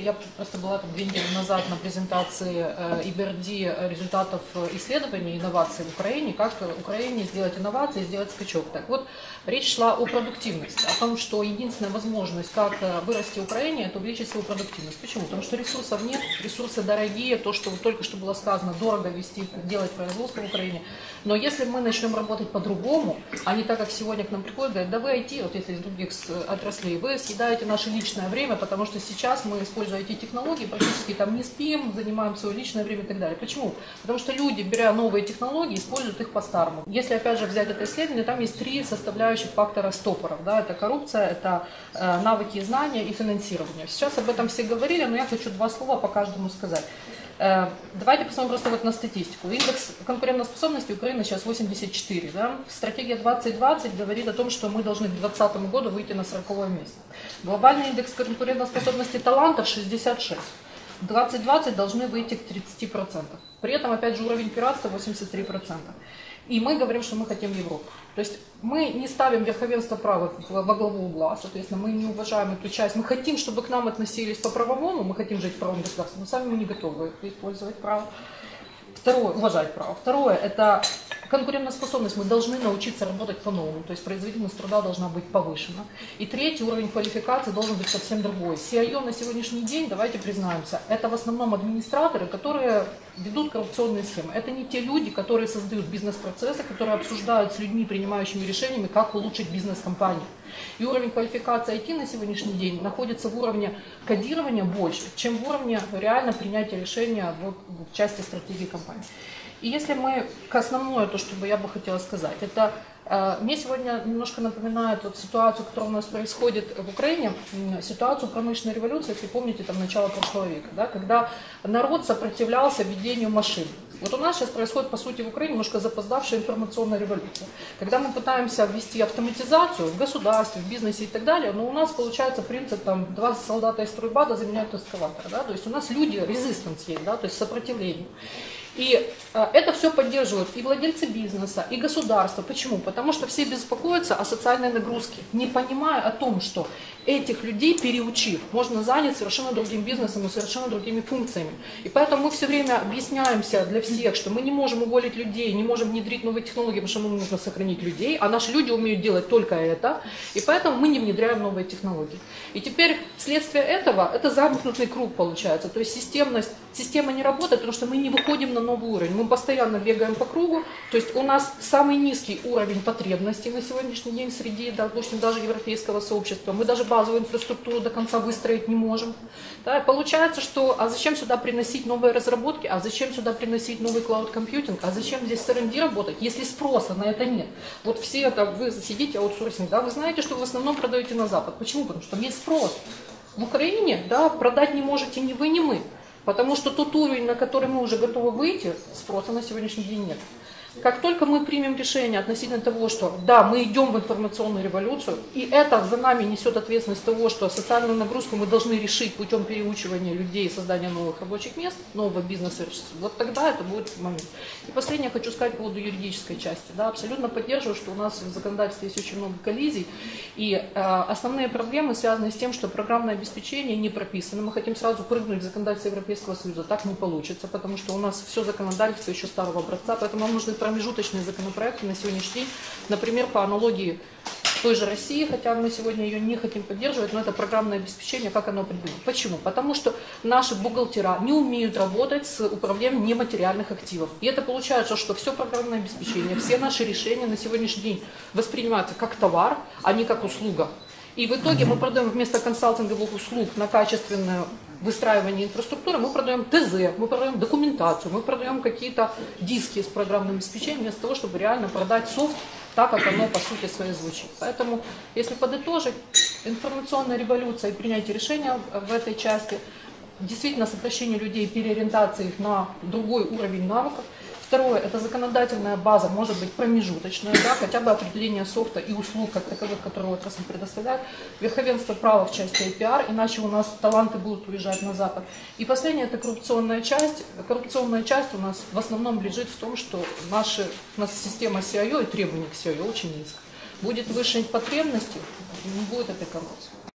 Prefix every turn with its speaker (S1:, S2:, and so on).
S1: я просто была там 2 недели назад на презентации EBRD результатов исследований инноваций в Украине, как в Украине сделать инновации, сделать скачок. Так вот, речь шла о продуктивности, о том, что единственная возможность, как вырасти в Украине, это увеличить свою продуктивность. Почему? Потому что ресурсов нет, ресурсы дорогие, то, что вот только что было сказано, дорого вести, делать производство в Украине. Но если мы начнем работать по-другому, а не так, как сегодня к нам приходят, говорят, да вы IT, вот если из других отраслей, вы съедаете наше личное время, потому что сейчас мы, используя эти технологии, практически там не спим, занимаем свое личное время и так далее. Почему? Потому что люди, беря новые технологии, используют их по-старому. Если опять же взять это исследование, там есть 3 составляющих фактора стопоров. Да? Это коррупция, это навыки и знания и финансирование. Сейчас об этом все говорили, но я хочу 2 слова по каждому сказать. Давайте посмотрим просто вот на статистику. Индекс конкурентоспособности Украины сейчас 84. Да? Стратегия 2020 говорит о том, что мы должны к 2020 году выйти на 40-е место. Глобальный индекс конкурентоспособности талантов 66. В 2020 должны выйти к 30%. При этом, опять же, уровень пиратства 83%. И мы говорим, что мы хотим Европу. То есть мы не ставим верховенство права во главу угла, соответственно, мы не уважаем эту часть. Мы хотим, чтобы к нам относились по-правовому, мы хотим жить в правом государстве, но сами мы не готовы использовать право. Второе, уважать право. Второе, это конкурентоспособность. Мы должны научиться работать по-новому, то есть производительность труда должна быть повышена. И третий уровень квалификации должен быть совсем другой. CIO на сегодняшний день, давайте признаемся, это в основном администраторы, которые ведут коррупционные схемы. Это не те люди, которые создают бизнес-процессы, которые обсуждают с людьми, принимающими решениями, как улучшить бизнес-компанию. И уровень квалификации IT на сегодняшний день находится в уровне кодирования больше, чем в уровне реально принятия решения в части стратегии компании. И если мы к основному, то, что я бы хотела сказать, это мне сегодня немножко напоминает вот ситуацию, которая у нас происходит в Украине, ситуацию промышленной революции, если помните, там начало прошлого века, да, когда народ сопротивлялся введению машин. Вот у нас сейчас происходит, по сути, в Украине немножко запоздавшая информационная революция. Когда мы пытаемся ввести автоматизацию в государстве, в бизнесе и так далее, но у нас получается принцип, там, 2 солдата из стройбата заменяют эскалатор, да, то есть у нас люди, резистанс есть, да, то есть сопротивление. И это все поддерживают и владельцы бизнеса, и государство. Почему? Потому что все беспокоятся о социальной нагрузке, не понимая о том, что этих людей, переучив, можно занять совершенно другим бизнесом и совершенно другими функциями. И поэтому мы все время объясняемся для всех, что мы не можем уволить людей, не можем внедрить новые технологии, потому что нам нужно сохранить людей, а наши люди умеют делать только это, и поэтому мы не внедряем новые технологии. И теперь следствие этого, это замкнутый круг получается, то есть система не работает, потому что мы не выходим на новый уровень, мы постоянно бегаем по кругу, то есть у нас самый низкий уровень потребностей на сегодняшний день среди, допустим, даже европейского сообщества, мы даже базовую инфраструктуру до конца выстроить не можем. Да, получается, что а зачем сюда приносить новые разработки, а зачем сюда приносить новый клауд-компьютинг, а зачем здесь с R&D работать, если спроса на это нет. Вот все это, вы сидите аутсорсинг, да, вы знаете, что вы в основном продаете на Запад. Почему? Потому что есть спрос. В Украине, да, продать не можете ни вы, ни мы. Потому что тот уровень, на который мы уже готовы выйти, спроса на сегодняшний день нет. Как только мы примем решение относительно того, что да, мы идем в информационную революцию, и это за нами несет ответственность того, что социальную нагрузку мы должны решить путем переучивания людей и создания новых рабочих мест, нового бизнеса, вот тогда это будет момент. И последнее хочу сказать по поводу юридической части. Да, абсолютно поддерживаю, что у нас в законодательстве есть очень много коллизий, и основные проблемы связаны с тем, что программное обеспечение не прописано. Мы хотим сразу прыгнуть в законодательство Европейского Союза, так не получится, потому что у нас все законодательство еще старого образца, поэтому нам нужны промежуточные законопроекты на сегодняшний день, например, по аналогии той же России, хотя мы сегодня ее не хотим поддерживать, но это программное обеспечение, как оно определено. Почему? Потому что наши бухгалтера не умеют работать с управлением нематериальных активов. И это получается, что все программное обеспечение, все наши решения на сегодняшний день воспринимаются как товар, а не как услуга. И в итоге мы продаем вместо консалтинговых услуг на качественное выстраивание инфраструктуры, мы продаем ТЗ, мы продаем документацию, мы продаем какие-то диски с программным обеспечением, вместо того, чтобы реально продать софт так, как оно по сути своей звучит. Поэтому, если подытожить, информационная революция и принятие решения в этой части, действительно сокращение людей, переориентация их на другой уровень навыков. Второе, это законодательная база, может быть промежуточная, да, хотя бы определение софта и услуг, как таковых, которые отрасль предоставляет, верховенство права в части IPR, иначе у нас таланты будут уезжать на Запад. И последнее, это коррупционная часть. Коррупционная часть у нас в основном лежит в том, что у нас система CIO и требования к CIO очень низкая. Будет выше потребности, не будет этой коррупции.